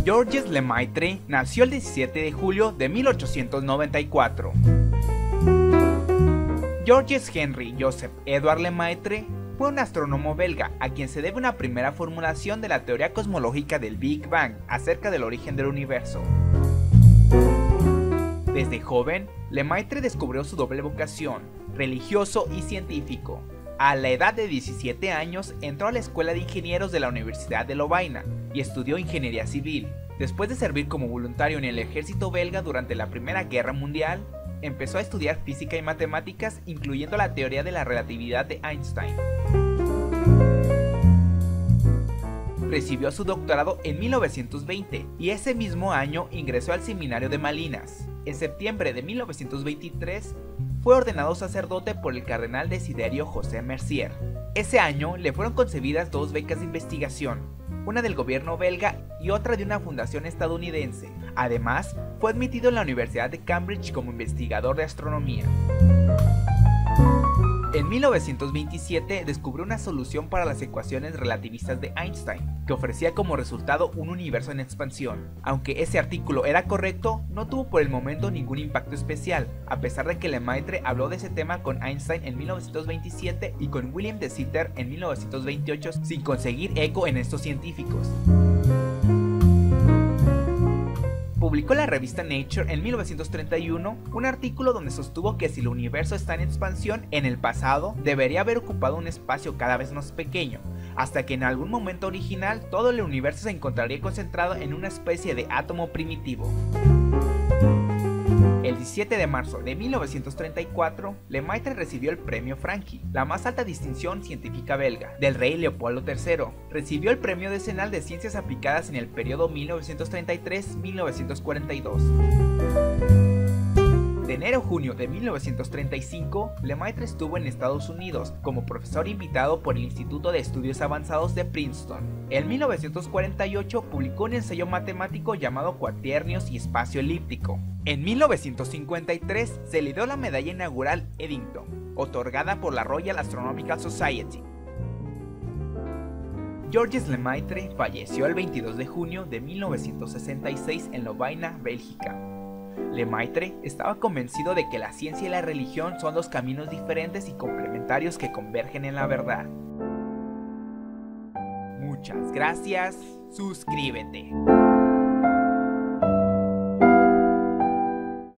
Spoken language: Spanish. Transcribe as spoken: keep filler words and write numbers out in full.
Georges Lemaitre nació el diecisiete de julio de mil ochocientos noventa y cuatro. Georges Henry Joseph Edouard Lemaitre fue un astrónomo belga a quien se debe una primera formulación de la teoría cosmológica del Big Bang acerca del origen del universo. Desde joven, Lemaitre descubrió su doble vocación, religioso y científico. A la edad de diecisiete años entró a la Escuela de Ingenieros de la Universidad de Lovaina y estudió ingeniería civil. Después de servir como voluntario en el ejército belga durante la Primera Guerra Mundial, empezó a estudiar física y matemáticas, incluyendo la teoría de la relatividad de Einstein. Recibió su doctorado en mil novecientos veinte y ese mismo año ingresó al Seminario de Malinas. En septiembre de mil novecientos veintitrés fue ordenado sacerdote por el cardenal Desiderio José Mercier. Ese año le fueron concebidas dos becas de investigación, una del gobierno belga y otra de una fundación estadounidense. Además, fue admitido en la Universidad de Cambridge como investigador de astronomía. En mil novecientos veintisiete descubrió una solución para las ecuaciones relativistas de Einstein, que ofrecía como resultado un universo en expansión. Aunque ese artículo era correcto, no tuvo por el momento ningún impacto especial, a pesar de que Lemaitre habló de ese tema con Einstein en mil novecientos veintisiete y con William de Sitter en mil novecientos veintiocho sin conseguir eco en estos científicos. Publicó en la revista Nature en mil novecientos treinta y uno un artículo donde sostuvo que si el universo está en expansión, en el pasado debería haber ocupado un espacio cada vez más pequeño, hasta que en algún momento original todo el universo se encontraría concentrado en una especie de átomo primitivo. El diecisiete de marzo de mil novecientos treinta y cuatro, Lemaitre recibió el Premio Franqui, la más alta distinción científica belga, del rey Leopoldo tercero. Recibió el Premio Decenal de Ciencias Aplicadas en el periodo mil novecientos treinta y tres a mil novecientos cuarenta y dos. De enero a junio de mil novecientos treinta y cinco, Lemaitre estuvo en Estados Unidos como profesor invitado por el Instituto de Estudios Avanzados de Princeton. En mil novecientos cuarenta y ocho publicó un ensayo matemático llamado Cuaternios y Espacio Elíptico. En mil novecientos cincuenta y tres se le dio la medalla inaugural Eddington, otorgada por la Royal Astronomical Society. Georges Lemaitre falleció el veintidós de junio de mil novecientos sesenta y seis en Lovaina, Bélgica. Lemaitre estaba convencido de que la ciencia y la religión son dos caminos diferentes y complementarios que convergen en la verdad. Muchas gracias, suscríbete.